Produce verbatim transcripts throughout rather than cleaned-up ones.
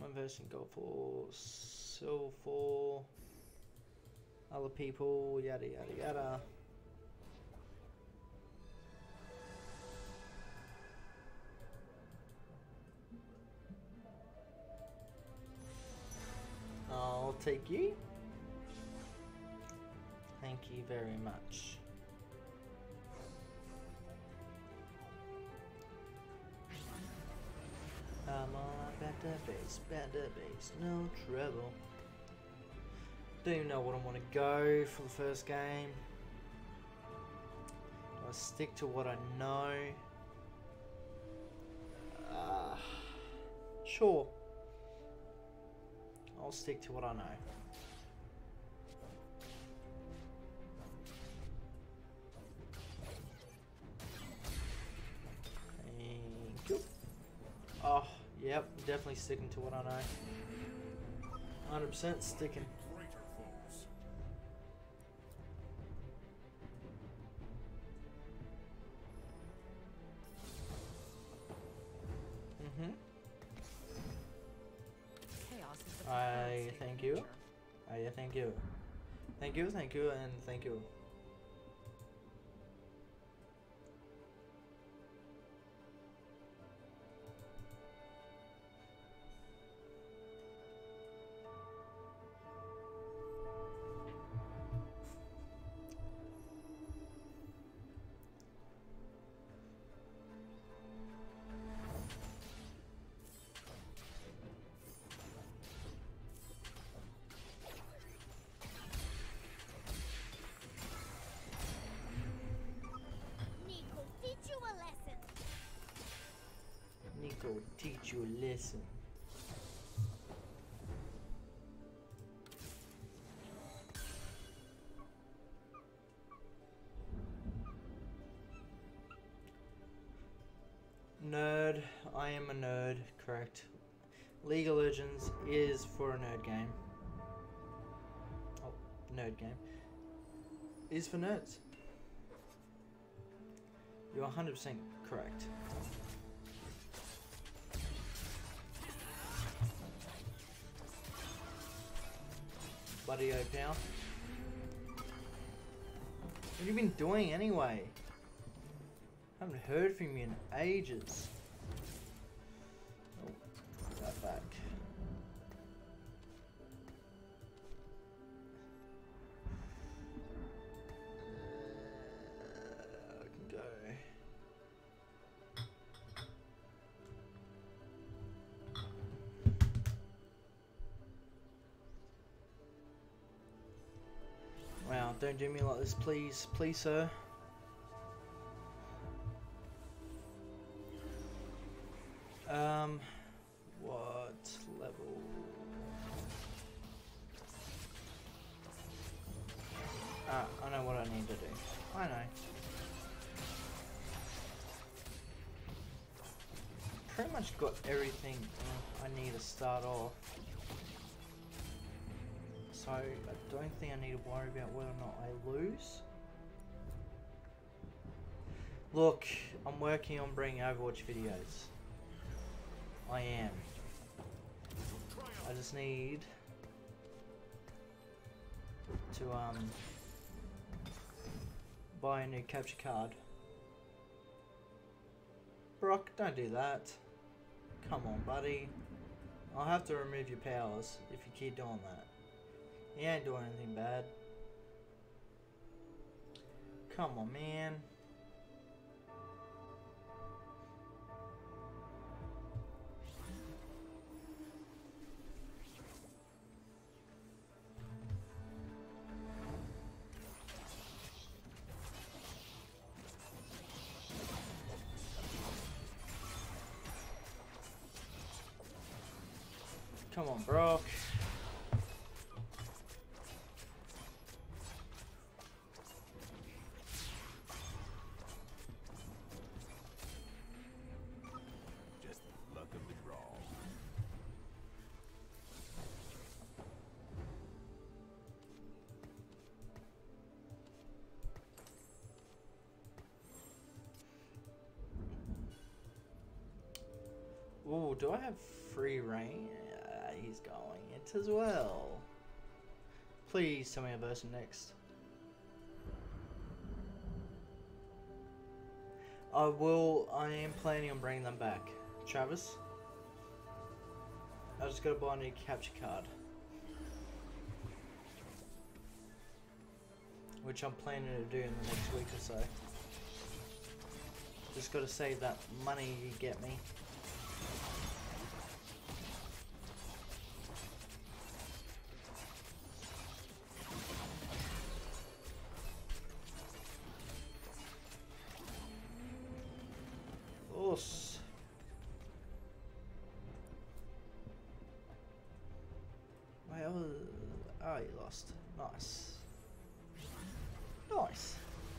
One person go for so for other people, yada yada yada. I'll take you. Thank you very much. Come on, better base, better base, no trouble. Don't even know what I want to go for the first game. Do I stick to what I know? Uh, sure. I'll stick to what I know. Thank you. Oh, yep, definitely sticking to what I know. one hundred percent sticking. Mm-hmm. I thank you. I thank you. Thank you, thank you, and thank you. Nico, teach you a lesson. Nerd, I am a nerd, correct. League of Legends is for a nerd game. Oh, nerd game. Is for nerds. You're one hundred percent correct. Buddy O pal. What have you been doing anyway? Haven't heard from you in ages. Oh, put that back. Uh, I can go. Wow, don't do me like this, please. Please, sir. Um, what level? Ah, I know what I need to do. I know. Pretty much got everything I need to start off. So, I don't think I need to worry about whether or not I lose. Look, I'm working on bringing Overwatch videos. I am. I just need to um buy a new capture card. Brock, don't do that. Come on, buddy. I'll have to remove your powers if you keep doing that. He ain't doing anything bad. Come on, man. Come on, Brock. Just luck of the draw. Ooh, do I have free reign? he's going it as well. Please tell me a version next. I will, I am planning on bringing them back. Travis? I just gotta buy a new capture card. Which I'm planning to do in the next week or so. Just gotta save that money you get me. Us. Wait, oh, oh, you lost. Nice. Nice.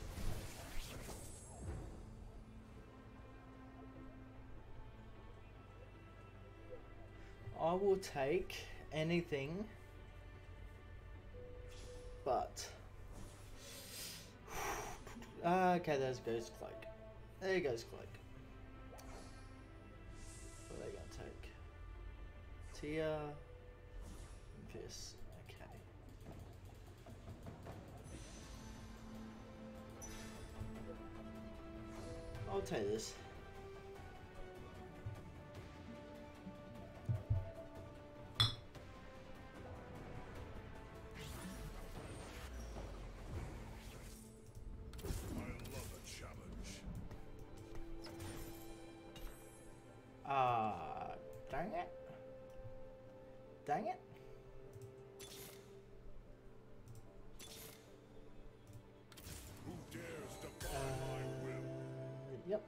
I will take anything but uh, okay, there's Ghost Cloak. There goes Cloak. What are they gonna take? Tia, Fierce. Okay. I'll take this. Ah, uh, dang it. Dang it. Who dares defy Uh, my will? yep.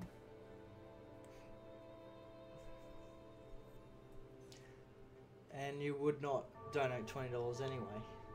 And you would not donate twenty dollars anyway.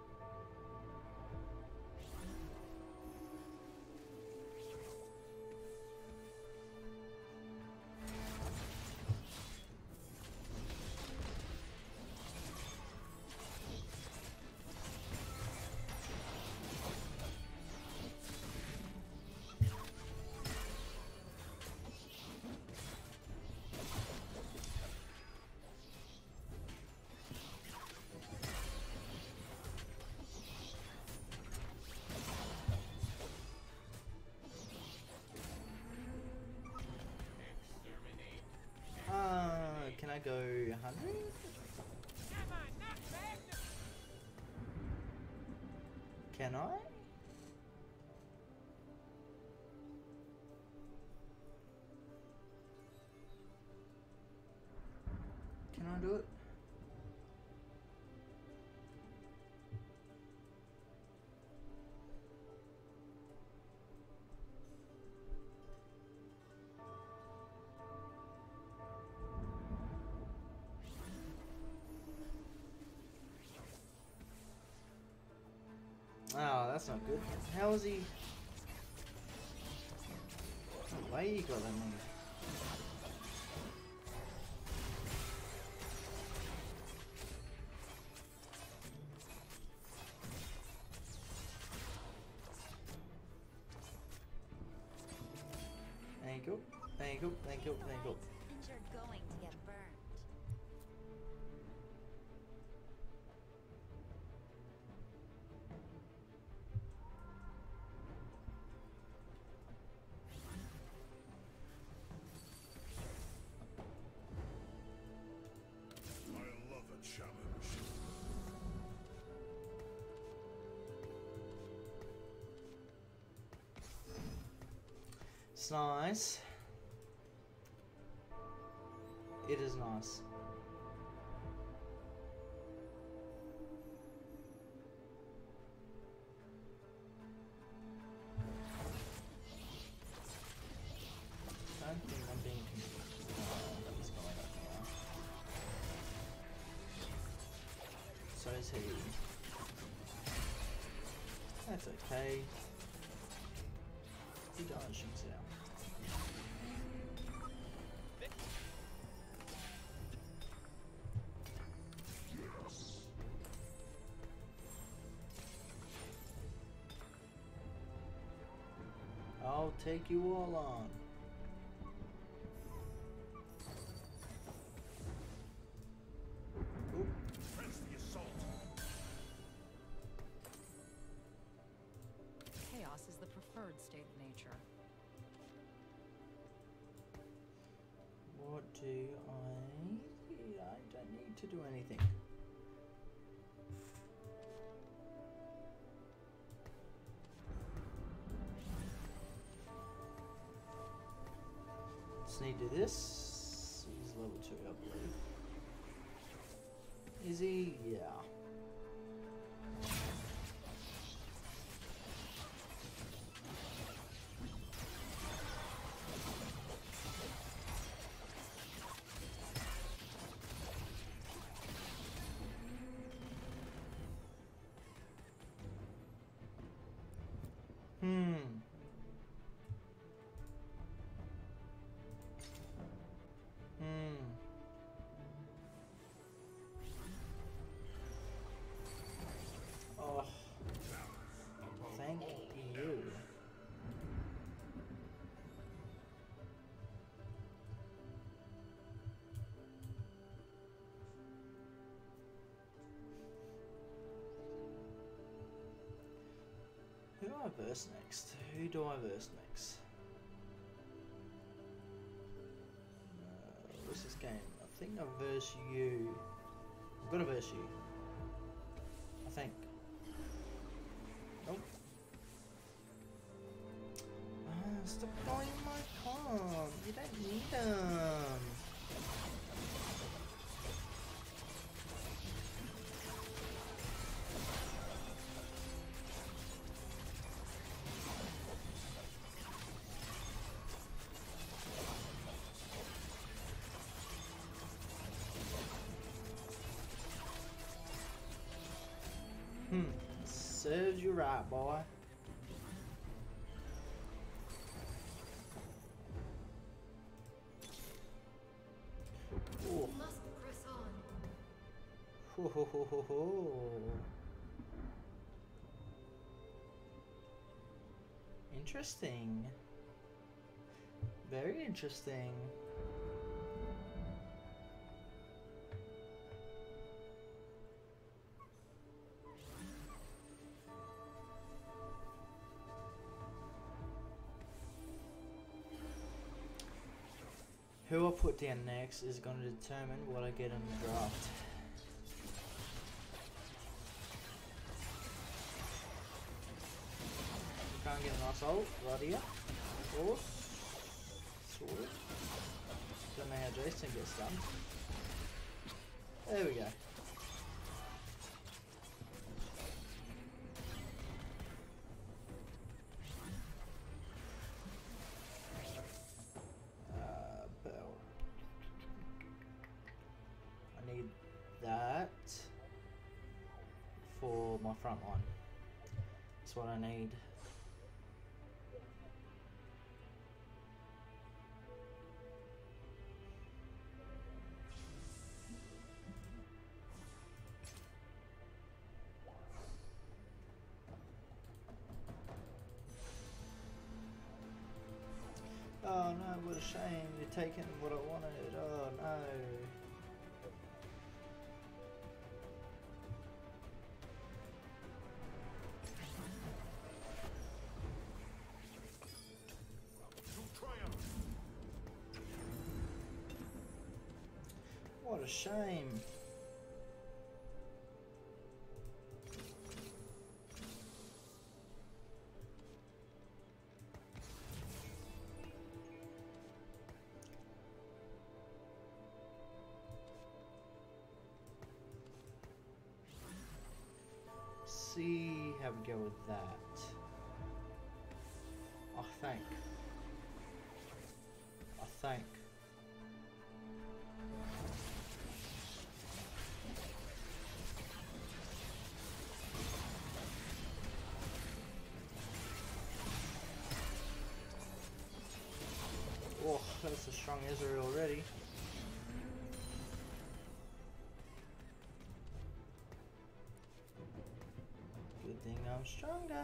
Uh, can I go one hundred? Can I? Can I do it? Oh, that's not good. How is he? No way you got that move. There you go. There you go. There you go. There you go. And you're going to get burned. I love a challenge. It's nice. It is nice. I don't think I'm being confused. Oh, that was going up now. So is he. That's okay. He does shoots it out. I'll take you all on. do I? I don't need to do anything. Just need to do this. He's level two, I believe. Is he? Yeah. Hmm. Hmm. Oh. Thank you. Who do I verse next? Who do I verse next? Uh, what's this game? I think I verse you. I'm gonna verse you. I think. Nope. Ah, stop going my comp. You don't need them. Hmm. Serves you right, boy. Ooh. Must press on. Ho ho ho ho ho. Interesting. Very interesting. Who I put down next is going to determine what I get in the draft. Can't get an assault right here. Horse. Sword. Don't know how Jason gets done. There we go. That for my front line. That's what I need. Oh no, what a shame, you're taking what I wanted. Oh no. What a shame. See how we go with that. I think. I think. Oh, that's a strong Ezreal already. Good thing I'm stronger.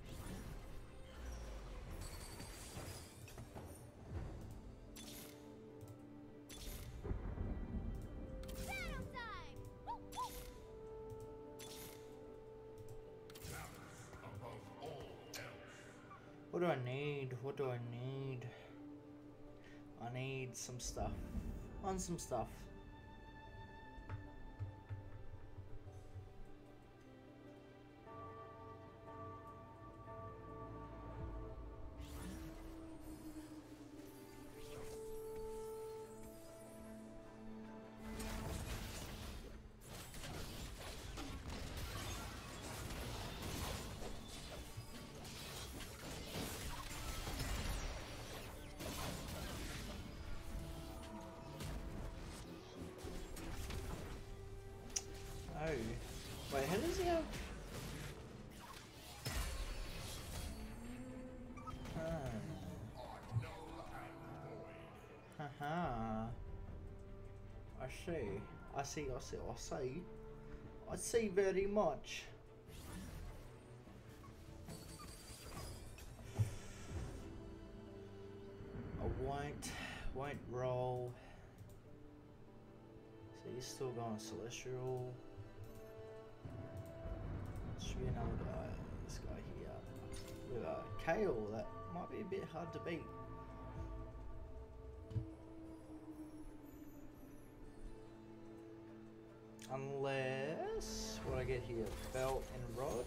What do I need? What do I need? I need some stuff. on some stuff. Oh, wait, how does he have? Ah. Haha. I see. I see, I see, I see. I see very much. I won't, won't roll. So he's still going Celestial. Should be another guy, this guy here. With a Kale, that might be a bit hard to beat. Unless, what I get here, belt and rod.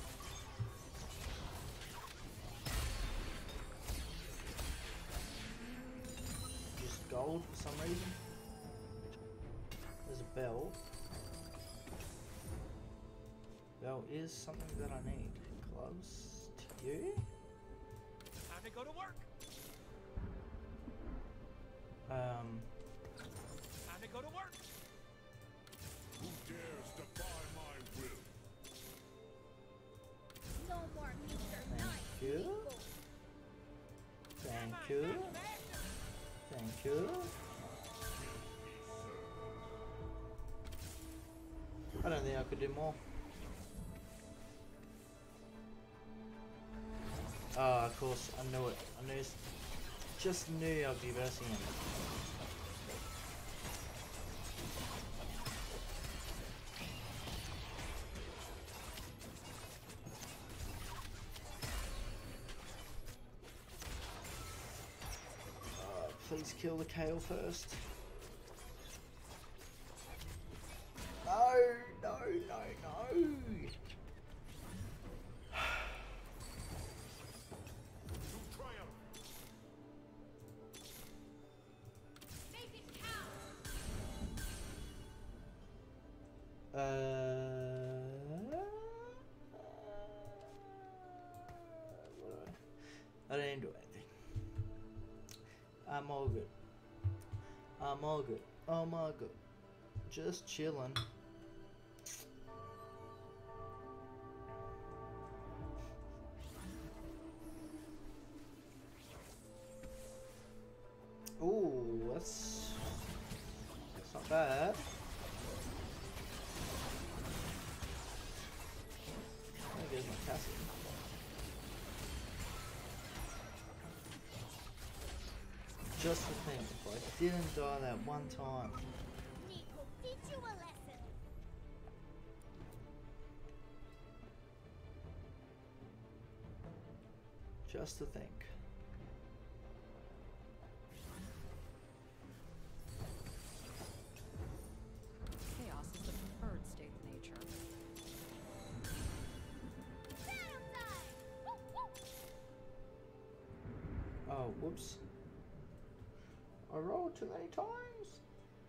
Just gold for some reason. There's a belt. Belt is something that I need. Gloves to you. Time to go to work. Um. Time to go to work. Who dares defy my will? No more Mister Thank Nice you. people. Thank you. Thank you. I don't think I could do more. Ah, of course, I knew it. I knew, just knew I'd be versing him. Uh, please kill the Kale first. No, no, no, no. Uh, I didn't do anything. I'm all good. I'm all good. I'm all good. Just chilling. Ooh, that's that's not bad. There's my castle. Just to think, if I didn't die that one time. Nick will teach you a lesson. Just to think. Chaos is the preferred state of nature. Battle time! Woo, woo. Oh, whoops. I rolled too many times.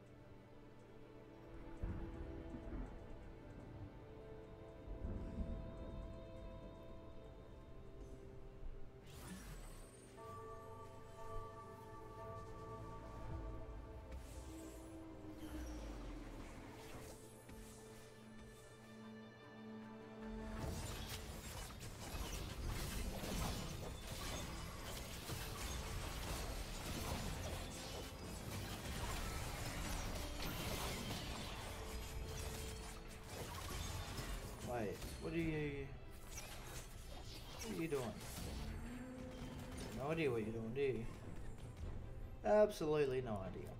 Wait, what are you... What are you doing? No idea what you're doing, do you? Absolutely no idea.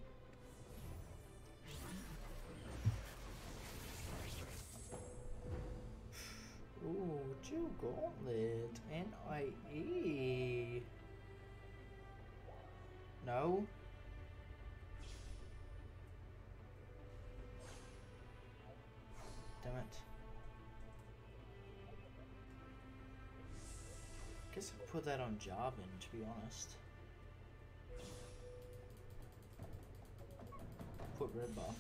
Ooh, Jill Gauntlet. N I E. No. damn it. Guess I'll put that on Jarvan, to be honest. Put red buff.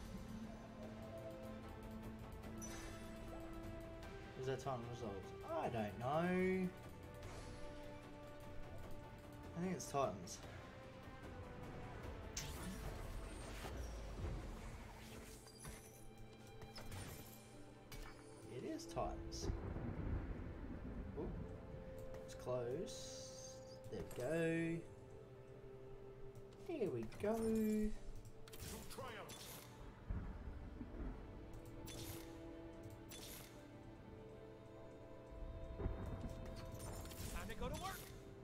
Is that Titan results? I don't know. I think it's Titans. It is Titans. Ooh, it's close. There we go. There we go. To triumph. Time to go to work.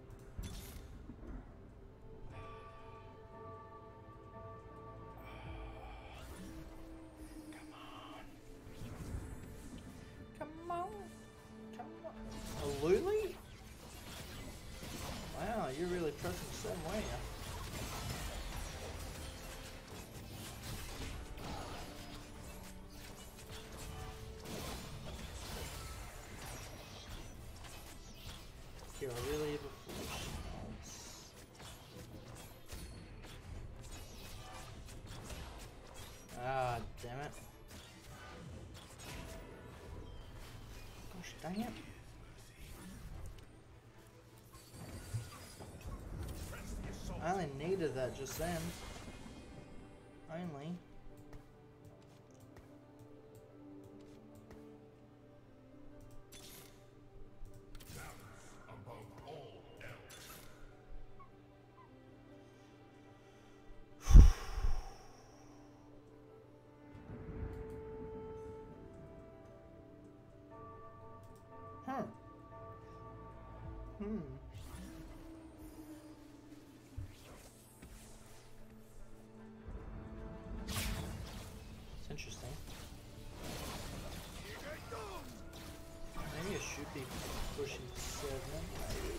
Come on. Come on. A Luli? Wow, you're really pressing some way. Here, I really have a foolish chance. Ah, damn it. Gosh dang it. Press the assault. I only needed that just then. Only. Above all else. Huh. Hmm. It's interesting. Maybe I should be pushing seven. Maybe.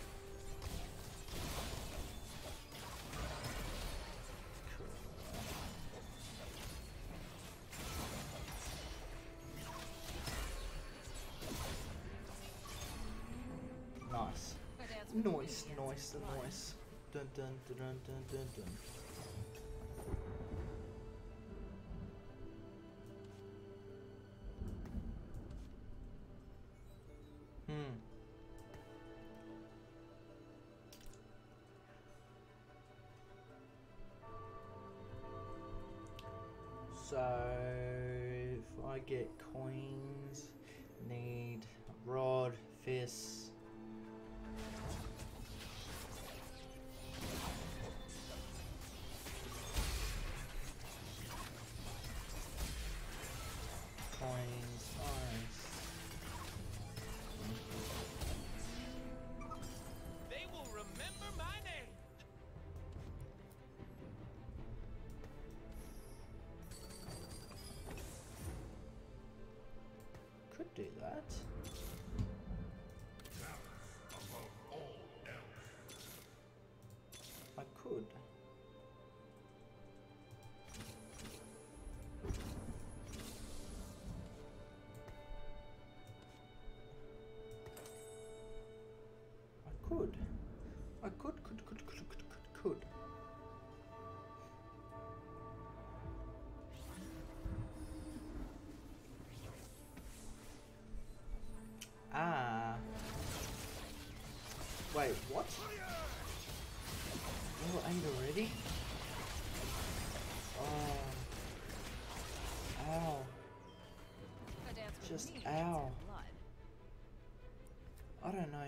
Nice. A dance with Noise, me noise, against the blood. noise. Dun dun dun dun dun dun dun. Hmm. So if I get coins, need rod, fists. Coins, nice. They will remember my name. Could do that. Above all else. I could. I could. I could, could, could, could, could, could, could. Ah. Wait, what? Level eight already? Oh. Ow. A dance with Just me ow. against blood. I don't know.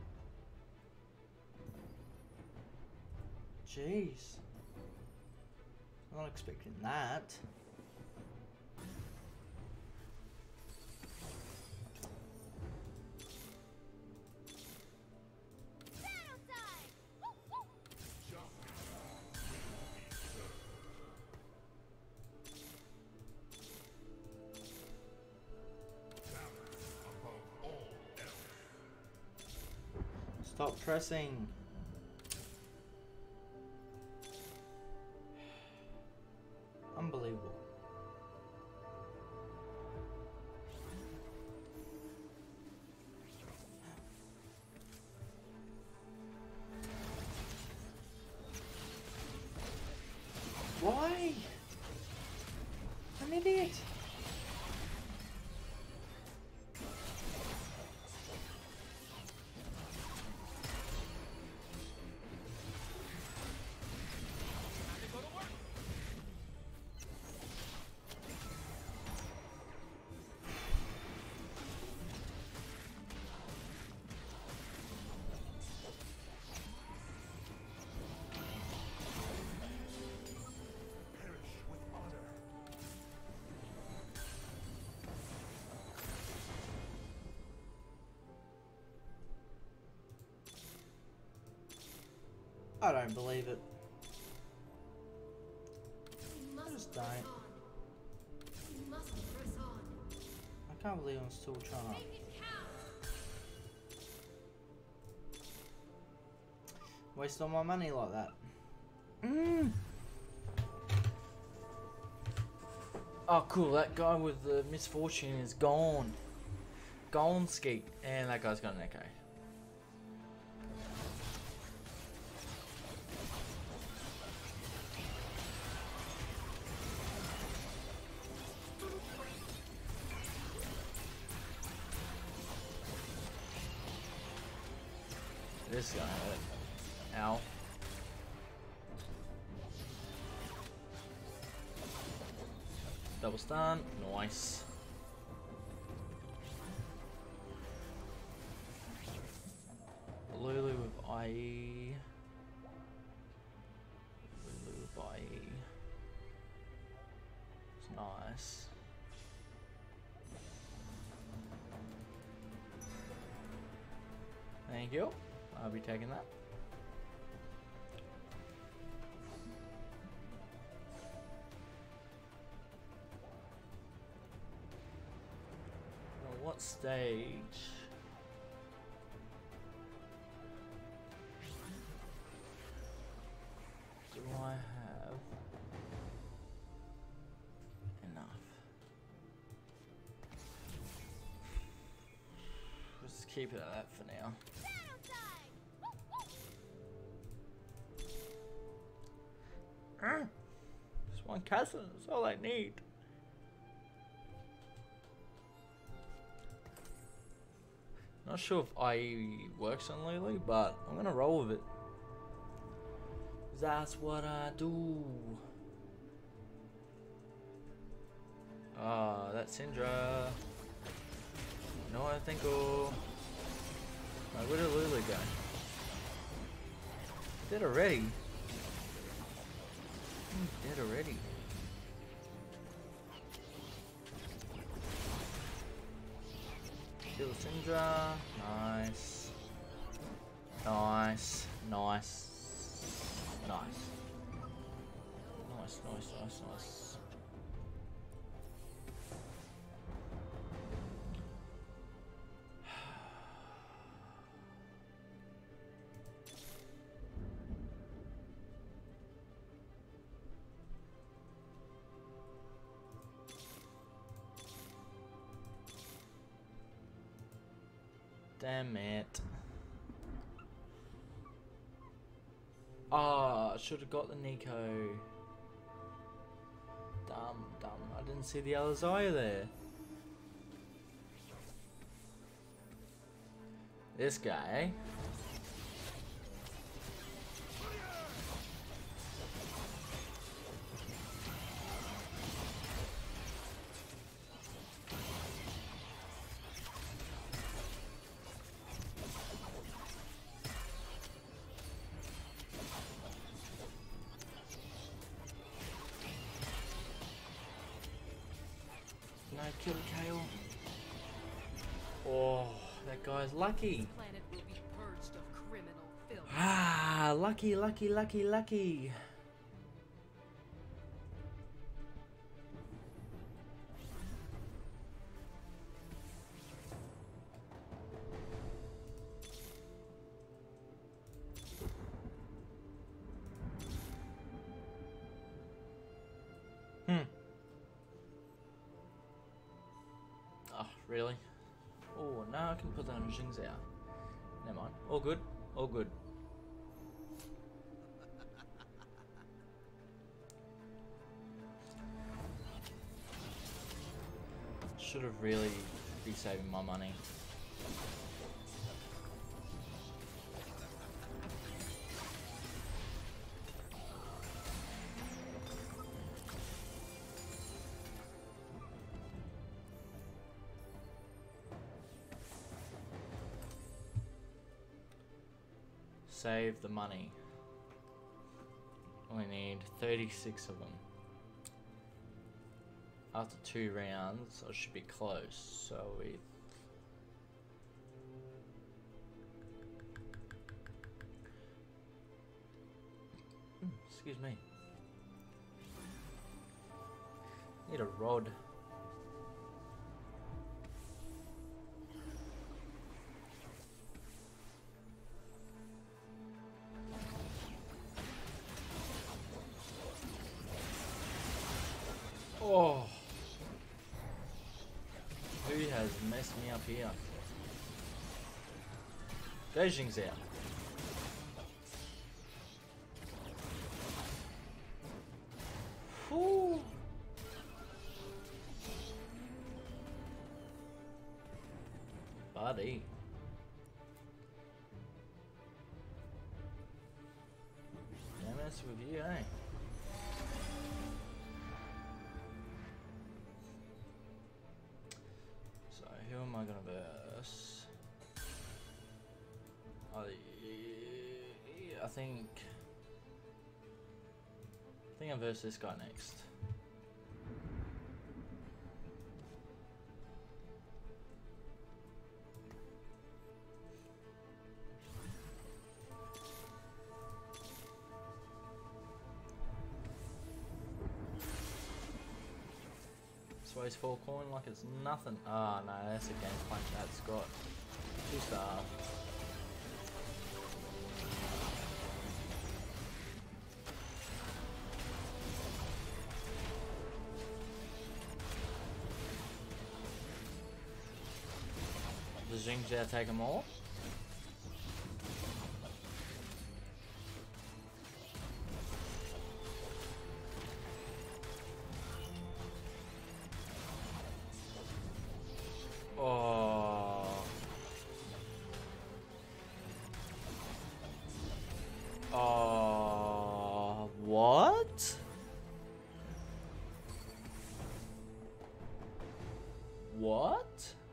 Jeez. I'm not expecting that. Battle time! Woo, woo. Above all else. Stop pressing. Unbelievable. I don't believe it. We must Just press don't. on. We must press on. I can't believe I'm still trying Make it count. to waste all my money like that. Mm. Oh, cool. That guy with the misfortune is gone. Gone skeet. And that guy's got an echo. This is gonna hurt. Ow. Double stun. Nice. Lulu with I E. Lulu with I E. It's nice. Thank you. I'll be taking that. Well, what stage? Do I have enough? Let's keep it at that for now. Battle time. Woo, woo. Just one cousin, that's all I need. Not sure if I E works on Lulu, but I'm gonna roll with it. That's what I do. Ah, that's Syndra. No, I think oh. Like, where did Lulu go? Dead already. I'm dead already. Kill Syndra. Nice. Nice. Nice. Nice. Nice, nice, nice, nice. Damn it. Ah, I should have got the Nico. Dumb, dumb. I didn't see the other Zaya there. This guy, eh? No kill Kale. Oh, that guy's lucky. This planet will be purged of criminal filth. Ah, lucky, lucky, lucky, lucky. Hmm. Oh, really? Oh, now I can put that on Jing's out. Never mind. All good. All good. Should have really be saving my money. Save the money. We need thirty-six of them. After two rounds, I should be close. So we. Excuse me. Need a rod. Oh. Who has messed me up here? Go Jingzao. Whew. Buddy. Don't mess with you, eh? So who am I gonna verse? I, I think I think I verse this guy next. Sways four coin like it's nothing. Ah, oh, no, that's a game punch. That's got two star. Does Jingzao take them all? Oh. Oh. What? What?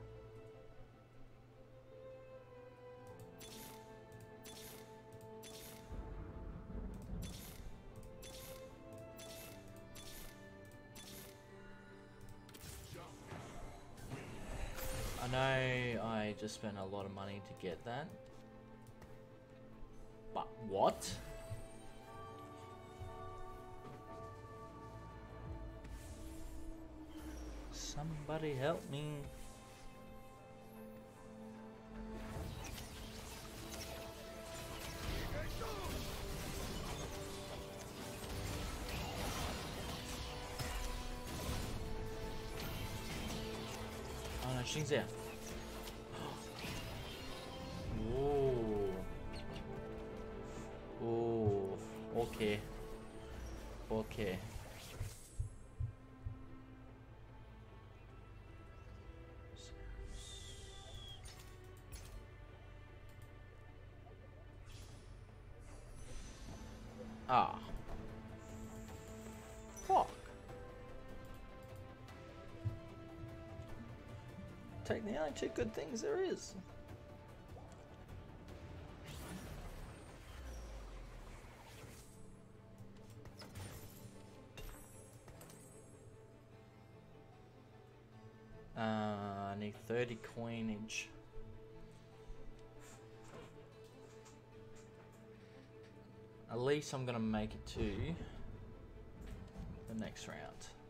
I know I just spent a lot of money to get that, but what? Somebody help me. Oh no, Jingzao. Oh. Oh. Okay. Okay. Ah. Fuck. Take the only two good things there is. Uh, I need thirty coinage. At least I'm gonna make it to the next round.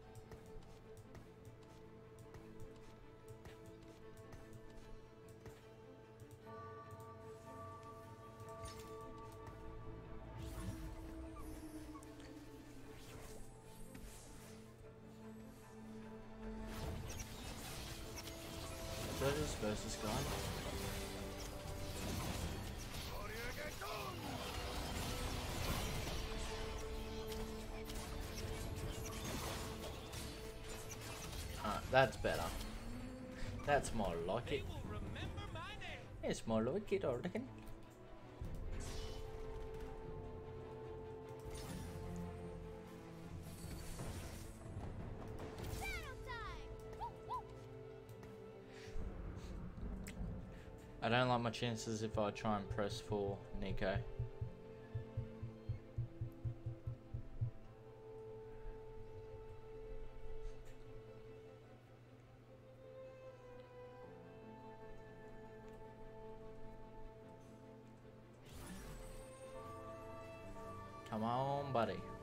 Versus versus guy. Ah, that's better. That's more like They it. will remember my name. It's more like it, I reckon. Battle time! Woo, woo. I don't like my chances if I try and press for Nico. Come on, buddy.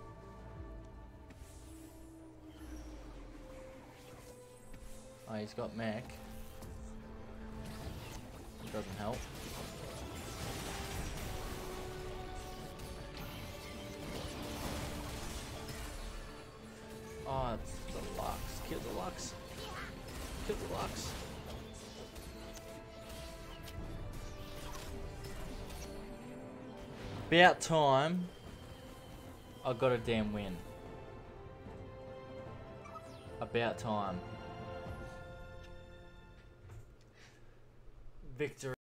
Oh, he's got mech. It doesn't help. Oh, it's the Lux. Kill the Lux. Kill the Lux. About time I got a damn win. About time. Victory.